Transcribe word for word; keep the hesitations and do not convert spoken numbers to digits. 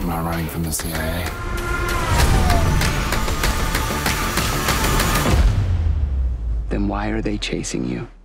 I'm not running from the C I A. Then why are they chasing you?